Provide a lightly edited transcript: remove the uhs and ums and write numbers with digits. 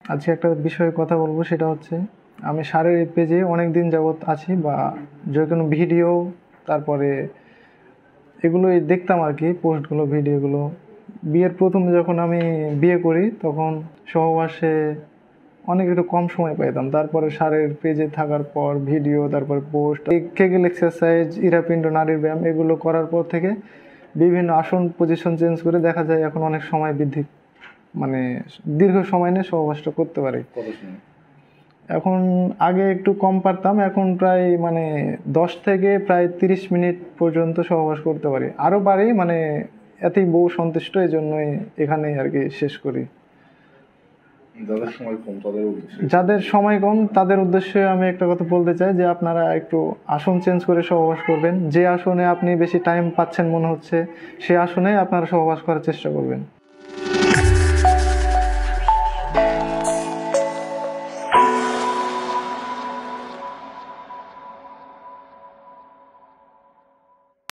আজকে একটা বিষয়ে কথা বলবো, সেটা হচ্ছে আমি সারের পেজে অনেক দিন যাবৎ আছি, বা যে কোনো ভিডিও, তারপরে এগুলোই দেখতাম আর কি, পোস্টগুলো, ভিডিওগুলো। বিয়ের প্রথম যখন আমি বিয়ে করি তখন সহবাসে অনেক একটু কম সময় পাইতাম। তারপরে সারের পেজে থাকার পর ভিডিও, তারপর পোস্ট, কেগেল এক্সারসাইজ, ইরাপিণ্ড, নারীর ব্যায়াম, এগুলো করার পর থেকে বিভিন্ন আসন পজিশন চেঞ্জ করে দেখা যায় এখন অনেক সময় বৃদ্ধি, মানে দীর্ঘ সময় নিয়ে সহবাসটা করতে পারি। এখন আগে একটু কম পারতাম, এখন প্রায় মানে 10 থেকে প্রায় 30 মিনিট পর্যন্ত সহবাস করতে পারি। আরও পারি, মানে এতেই বউ সন্তুষ্ট, এই জন্যই এখানেই আর কি শেষ করি। যাদের সময় কম তাদের উদ্দেশ্যে আমি একটা কথা বলতে চাই যে আপনারা একটু আসন চেঞ্জ করে সহবাস করবেন। যে আসনে আপনি বেশি টাইম পাচ্ছেন মনে হচ্ছে, সে আসনে আপনারা সহবাস করার চেষ্টা করবেন।